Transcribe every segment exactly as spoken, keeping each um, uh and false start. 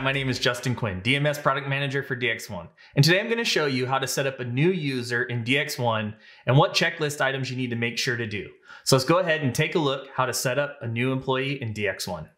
my name is Justin Quinn, D M S Product Manager for D X one. And today I'm going to show you how to set up a new user in D X one and what checklist items you need to make sure to do. So let's go ahead and take a look how to set up a new employee in D X one.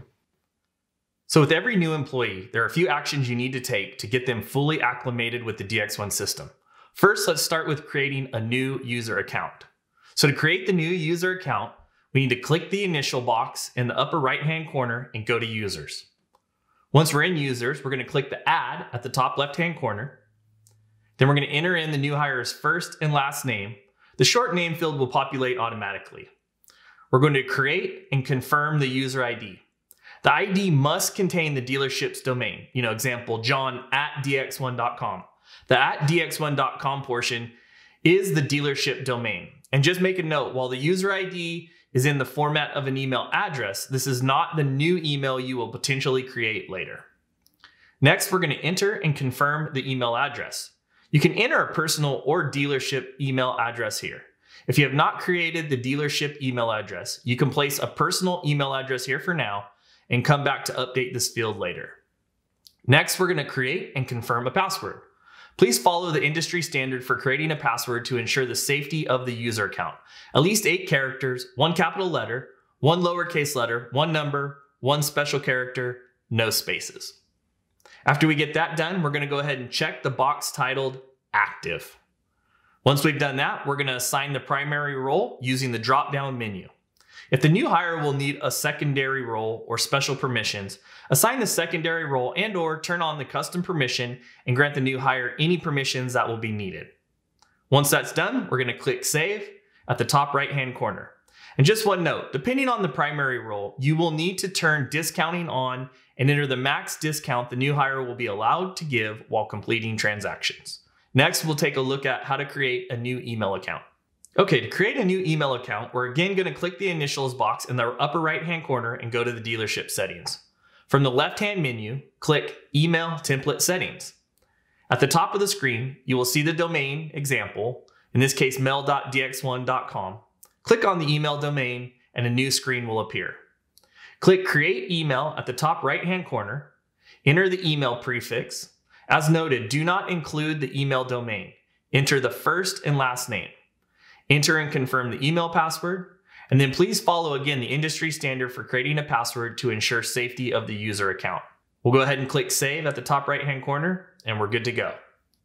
So with every new employee, there are a few actions you need to take to get them fully acclimated with the D X one system. First, let's start with creating a new user account. So to create the new user account, we need to click the initial box in the upper right-hand corner and go to users. Once we're in users, we're going to click the add at the top left-hand corner. Then we're going to enter in the new hire's first and last name. The short name field will populate automatically. We're going to create and confirm the user I D. The I D must contain the dealership's domain. You know, example, john at d x one dot com. The at d x one dot com portion is the dealership domain. And just make a note, while the user I D is in the format of an email address, this is not the new email you will potentially create later. Next, we're going to enter and confirm the email address. You can enter a personal or dealership email address here. If you have not created the dealership email address, you can place a personal email address here for now and come back to update this field later. Next, we're going to create and confirm a password. Please follow the industry standard for creating a password to ensure the safety of the user account. At least eight characters, one capital letter, one lowercase letter, one number, one special character, no spaces. After we get that done, we're going to go ahead and check the box titled active. Once we've done that, we're going to assign the primary role using the drop-down menu. If the new hire will need a secondary role or special permissions, assign the secondary role and or turn on the custom permission and grant the new hire any permissions that will be needed. Once that's done, we're going to click Save at the top right-hand corner. And just one note, depending on the primary role, you will need to turn discounting on and enter the max discount the new hire will be allowed to give while completing transactions. Next, we'll take a look at how to create a new email account. Okay, to create a new email account, we're again going to click the initials box in the upper right-hand corner and go to the dealership settings. From the left-hand menu, click Email Template Settings. At the top of the screen, you will see the domain example, in this case mail dot d x one dot com. Click on the email domain and a new screen will appear. Click Create Email at the top right-hand corner. Enter the email prefix. As noted, do not include the email domain. Enter the first and last name. Enter and confirm the email password, and then please follow again the industry standard for creating a password to ensure safety of the user account. We'll go ahead and click Save at the top right-hand corner, and we're good to go.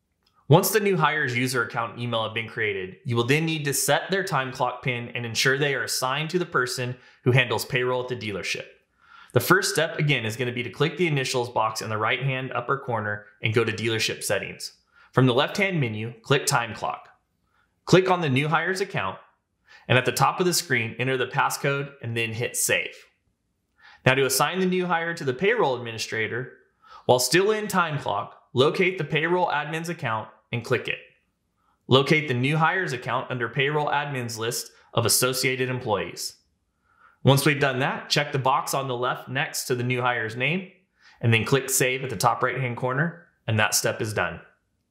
Once the new hire's user account and email have been created, you will then need to set their time clock pin and ensure they are assigned to the person who handles payroll at the dealership. The first step, again, is going to be to click the initials box in the right-hand upper corner and go to Dealership Settings. From the left-hand menu, click Time Clock. Click on the new hire's account, and at the top of the screen, enter the passcode and then hit Save. Now to assign the new hire to the payroll administrator, while still in time clock, locate the payroll admin's account and click it. Locate the new hire's account under payroll admin's list of associated employees. Once we've done that, check the box on the left next to the new hire's name, and then click Save at the top right-hand corner, and that step is done.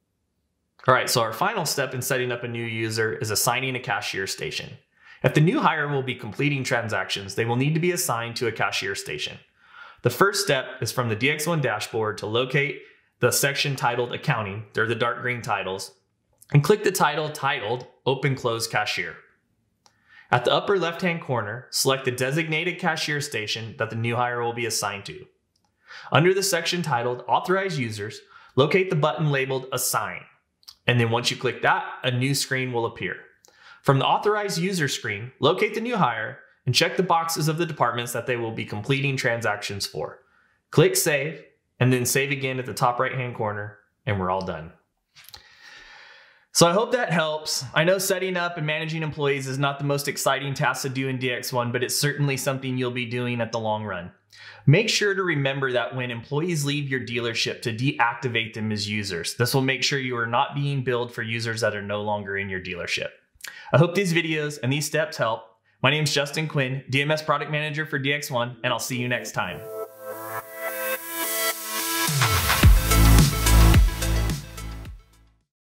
All right, so our final step in setting up a new user is assigning a cashier station. If the new hire will be completing transactions, they will need to be assigned to a cashier station. The first step is from the D X one dashboard to locate the section titled Accounting, they're the dark green titles, and click the title titled Open Close Cashier. At the upper left-hand corner, select the designated cashier station that the new hire will be assigned to. Under the section titled Authorize Users, locate the button labeled Assign. And then once you click that, a new screen will appear. From the Authorized User screen, locate the new hire and check the boxes of the departments that they will be completing transactions for. Click Save, and then save again at the top right-hand corner, and we're all done. So I hope that helps. I know setting up and managing employees is not the most exciting task to do in D X one, but it's certainly something you'll be doing at the long run. Make sure to remember that when employees leave your dealership to deactivate them as users. This will make sure you are not being billed for users that are no longer in your dealership. I hope these videos and these steps help. My name is Justin Quinn, D M S Product Manager for D X one, and I'll see you next time.